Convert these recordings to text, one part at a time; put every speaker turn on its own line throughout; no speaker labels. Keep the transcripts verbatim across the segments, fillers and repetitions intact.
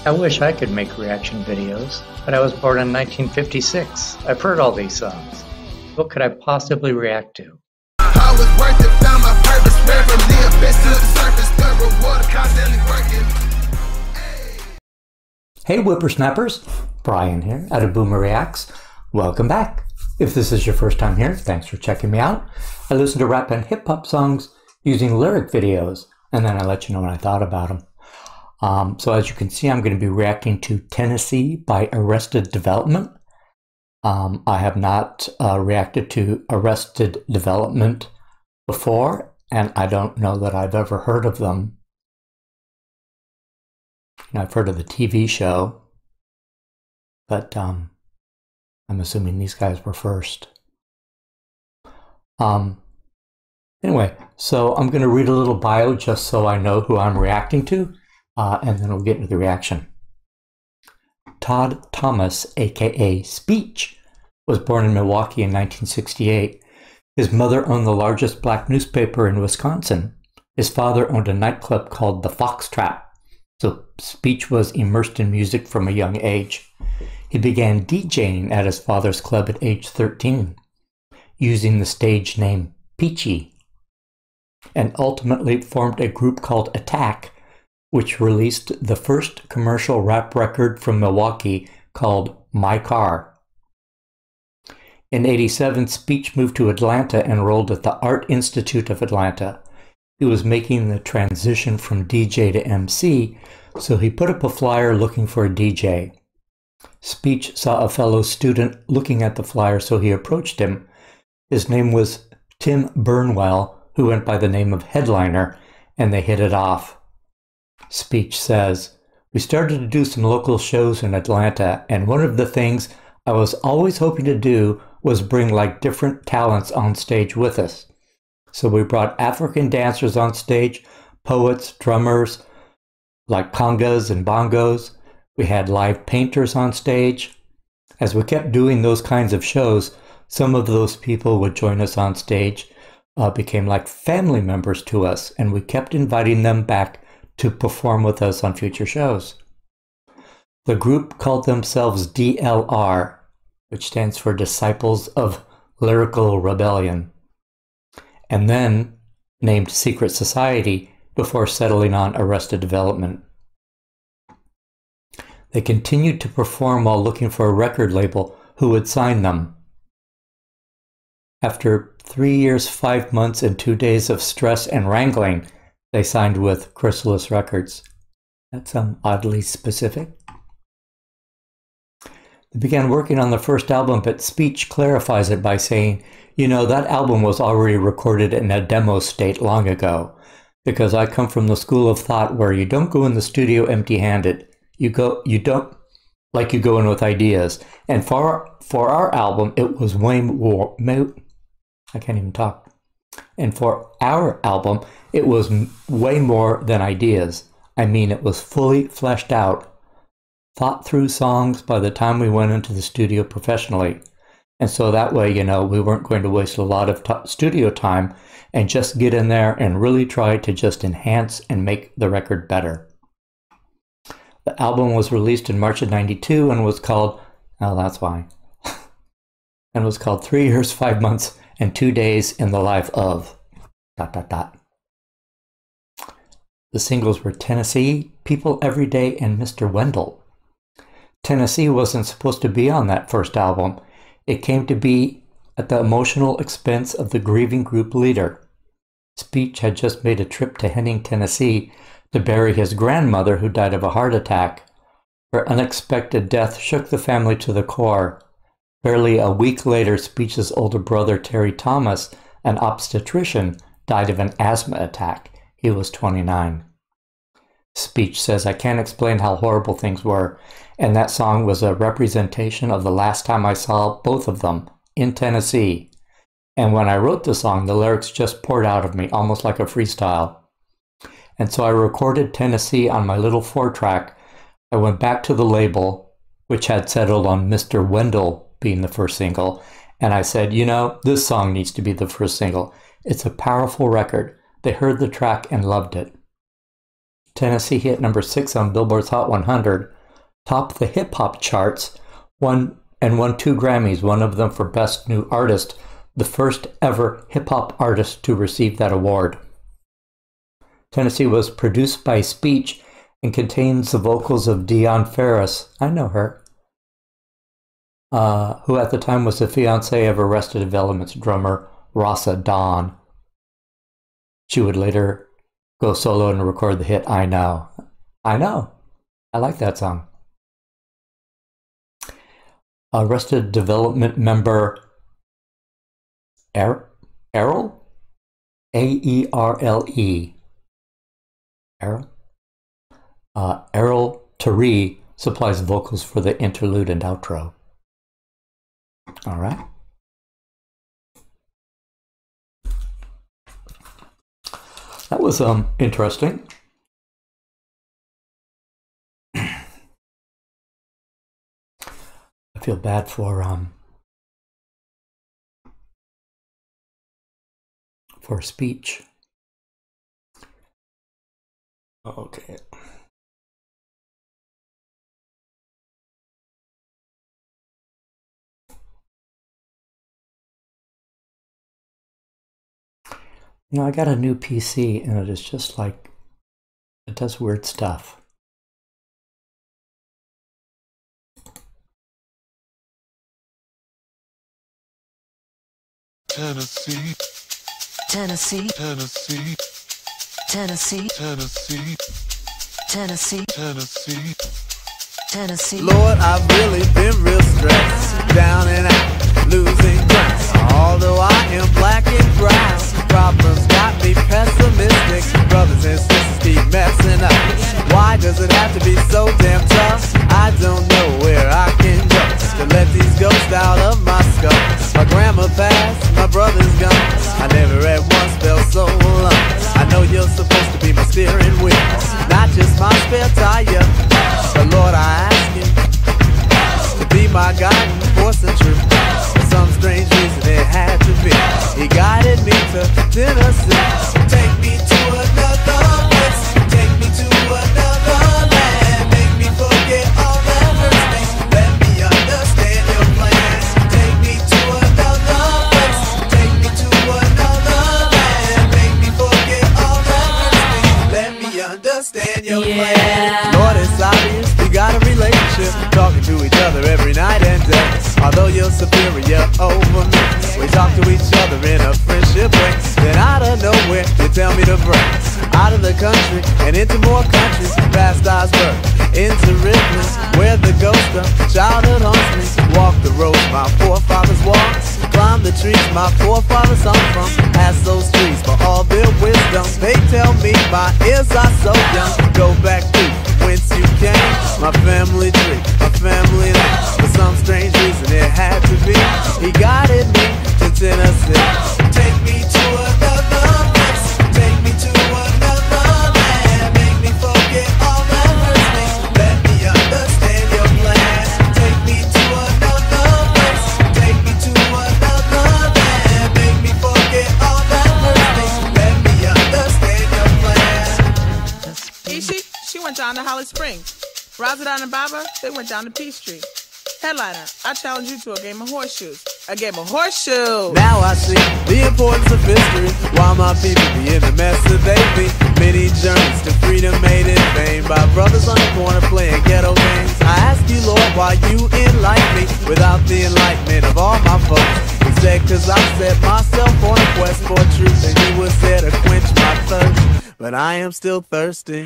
I wish I could make reaction videos, but I was born in nineteen fifty-six. I've heard all these songs. What could I possibly react to?
I was worth it, found my purpose, ran from the abyss to the surface, the reward constantly working.
Hey whippersnappers, Brian here out of Boomer Reacts. Welcome back. If this is your first time here, thanks for checking me out. I listen to rap and hip hop songs using lyric videos, and then I let you know what I thought about them. Um, so as you can see, I'm going to be reacting to Tennessee by Arrested Development. Um, I have not uh, reacted to Arrested Development before, and I don't know that I've ever heard of them. You know, I've heard of the T V show, but um, I'm assuming these guys were first. Um, anyway, so I'm going to read a little bio just so I know who I'm reacting to. Uh, and then we'll get into the reaction. Todd Thomas, aka Speech, was born in Milwaukee in nineteen sixty-eight. His mother owned the largest black newspaper in Wisconsin. His father owned a nightclub called the Fox Trap, so Speech was immersed in music from a young age. He began DJing at his father's club at age thirteen, using the stage name Peachy, and ultimately formed a group called Attack, which released the first commercial rap record from Milwaukee called My Car. In eighty-seven, Speech moved to Atlanta and enrolled at the Art Institute of Atlanta. He was making the transition from D J to M C, so he put up a flyer looking for a D J. Speech saw a fellow student looking at the flyer, so he approached him. His name was Tim Burnwell, who went by the name of Headliner, and they hit it off. Speech says, "We started to do some local shows in Atlanta, and one of the things I was always hoping to do was bring like different talents on stage with us. So we brought African dancers on stage, poets, drummers, like congas and bongos. We had live painters on stage. As we kept doing those kinds of shows, some of those people would join us on stage, uh, became like family members to us, and we kept inviting them back to perform with us on future shows. The group called themselves D L R, which stands for Disciples of Lyrical Rebellion, and then named Secret Society before settling on Arrested Development. They continued to perform while looking for a record label who would sign them. After three years, five months, and two days of stress and wrangling, they signed with Chrysalis Records. That's um, oddly specific. They began working on the first album, but Speech clarifies it by saying, you know, that album was already recorded in a demo state long ago, because I come from the school of thought where you don't go in the studio empty-handed. You go, you don't, like you go in with ideas. And for, for our album, it was way more, I can't even talk. And for our album, it was way more than ideas. I mean, it was fully fleshed out, thought through songs by the time we went into the studio professionally. And so that way, you know, we weren't going to waste a lot of t studio time and just get in there and really try to just enhance and make the record better. The album was released in March of ninety-two and was called, oh, that's why, and was called Three Years, Five Months, and Two Days in the Life of, dot, dot, dot. The singles were Tennessee, People Every Day, and Mister Wendell. Tennessee wasn't supposed to be on that first album. It came to be at the emotional expense of the grieving group leader. Speech had just made a trip to Henning, Tennessee to bury his grandmother who died of a heart attack. Her unexpected death shook the family to the core. Barely a week later, Speech's older brother, Terry Thomas, an obstetrician, died of an asthma attack. He was twenty-nine. Speech says, I can't explain how horrible things were, and that song was a representation of the last time I saw both of them, in Tennessee. And when I wrote the song, the lyrics just poured out of me, almost like a freestyle. And so I recorded Tennessee on my little four-track. I went back to the label, which had settled on Mister Wendell being the first single, and I said, you know, this song needs to be the first single. It's a powerful record. They heard the track and loved it. Tennessee hit number six on Billboard's Hot one hundred, topped the hip-hop charts, won and won two Grammys, one of them for Best New Artist, the first ever hip-hop artist to receive that award. Tennessee was produced by Speech and contains the vocals of Dion Ferris, I know her, uh, who at the time was the fiancée of Arrested Development's drummer Rasa Dawn. She would later go solo and record the hit I Know. I Know. I like that song. Arrested Development member er Errol? A E R L E. Errol? Uh, Errol Taree supplies vocals for the interlude and outro. All right. That was um interesting. I feel bad for um for Speech. Okay. You know, I got a new P C and it is just like, it does weird stuff.
Tennessee,
Tennessee,
Tennessee,
Tennessee,
Tennessee,
Tennessee,
Tennessee.
Tennessee.
Lord, I've really been real stressed, down and out, losing ground. Although I am black and brown, problems got me pessimistic. Brothers and sisters keep messing up. Why does it have to be so damn tough? I don't know where I can go to let these ghosts out of my skull. My grandma passed, my brother's gone. I never at once felt so alone. I know you're supposed to be my steering wheel, not just my spare tire. But Lord, I ask you to be my guiding force and truth. For some strange reason it had to be. He guided me to Tennessee. Take me to another place. Take me to another land. Make me forget all that hurts me. Let me understand your plans. Take me to another place. Take me to another land. Make me forget all that hurts me. Let me understand your
Yeah.
plans. Lord, it's obvious we got a relationship, talking to each other every night and day. Although you're superior over me, we talk to each other in a friendship way. Then out of nowhere, you tell me to break out of the country and into more countries, past Osburg, into Ripley, where the ghost of childhood haunts me. Walk the roads my forefathers walked, climb the trees my forefathers hung from. Ask those trees for all their wisdom. They tell me my ears are so young. Go back to whence you came, my family tree, my family name. For some strange reason it had to be. He guided me to Tennessee. Take me to another place. Take me to another land. Make me forget all that hurts me. Let me understand your plan. Take me to another place. Take me to another land. Make me forget all that hurts me. Let me understand your plan.
Ishi, she went down to Holly Springs. Razadon and Baba, they went down to Peachtree. Headliner, I challenge you to a game of horseshoes. A game of horseshoes!
Now I see the importance of history. Why my people be in the mess that they be. Many journeys to freedom made in vain by brothers on the corner playing ghetto games. I ask you, Lord, why you enlighten me without the enlightenment of all my folks. Instead, cause I set myself on a quest for truth, and you was there to quench my thirst. But I am still thirsty.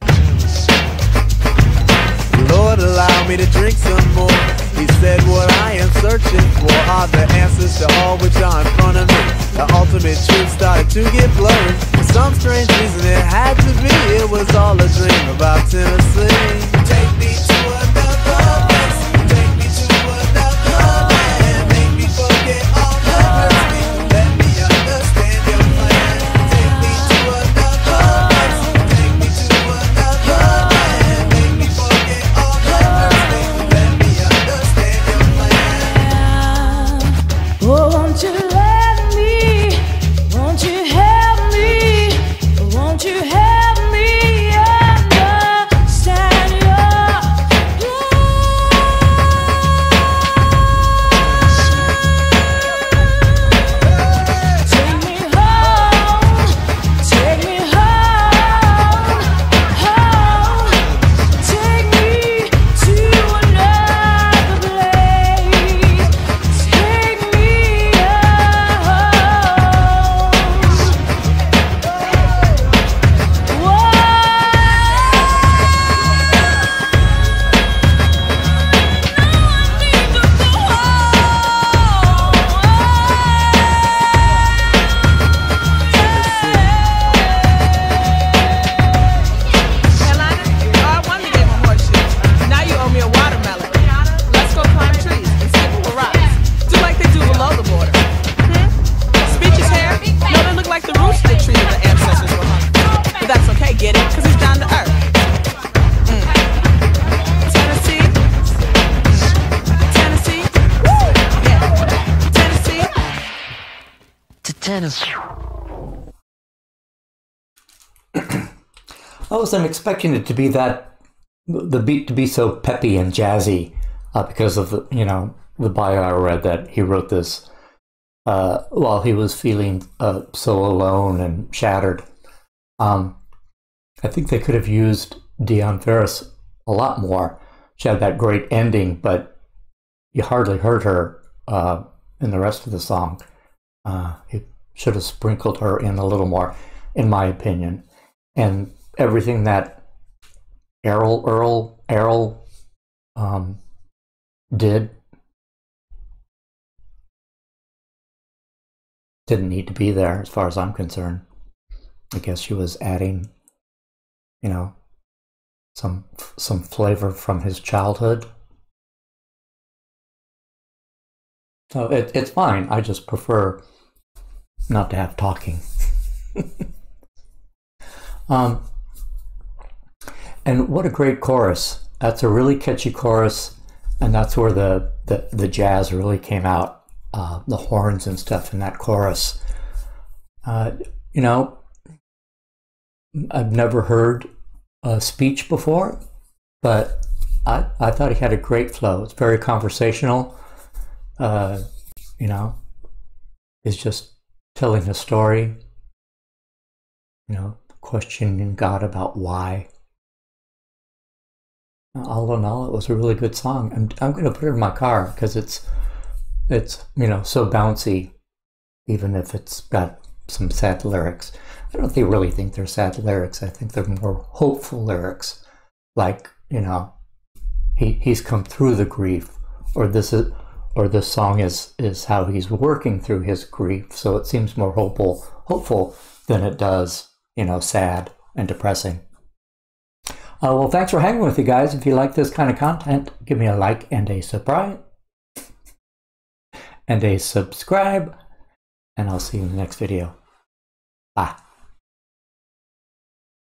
Lord, allow me to drink some more. He said what I am searching for are the answers to all which are in front of me. The ultimate truth started to get blurry. For some strange reason it had to be. It was all a dream about Tennessee. Take me to another place. Take me to another land. Make me forget all that hurts me. Let me understand your plan. Take me to another place. Take me to another land. Make me forget all that hurts me. Let me understand your plan.
Won't you let me, won't you help me, won't you help me
Tennessee.
I wasn't expecting it to be that, the beat to be so peppy and jazzy, uh, because of the, you know, the bio I read that he wrote this uh, while he was feeling uh, so alone and shattered. Um, I think they could have used Dion Ferris a lot more. She had that great ending, but you hardly heard her uh, in the rest of the song. Uh, you should have sprinkled her in a little more, in my opinion. And everything that Errol, Earl, Errol um, did didn't need to be there, as far as I'm concerned. I guess she was adding, you know, some some flavor from his childhood. So it, it's fine. I just prefer not to have talking. um, and what a great chorus. That's a really catchy chorus, and that's where the, the, the jazz really came out. Uh, the horns and stuff in that chorus. Uh, you know, I've never heard a speech before, but I, I thought he had a great flow. It's very conversational. Uh, you know, he's just telling a story, you know, questioning God about why. All in all, it was a really good song. I'm, I'm going to put it in my car because it's, it's, you know, so bouncy, even if it's got some sad lyrics. I don't think really think they're sad lyrics. I think they're more hopeful lyrics, like, you know, he he's come through the grief, or this is, or this song is is how he's working through his grief. So it seems more hopeful, hopeful than it does, you know, sad and depressing. Uh, well, thanks for hanging with you guys. If you like this kind of content, give me a like and a subscribe. And a subscribe, and I'll see you in the next video. Bye.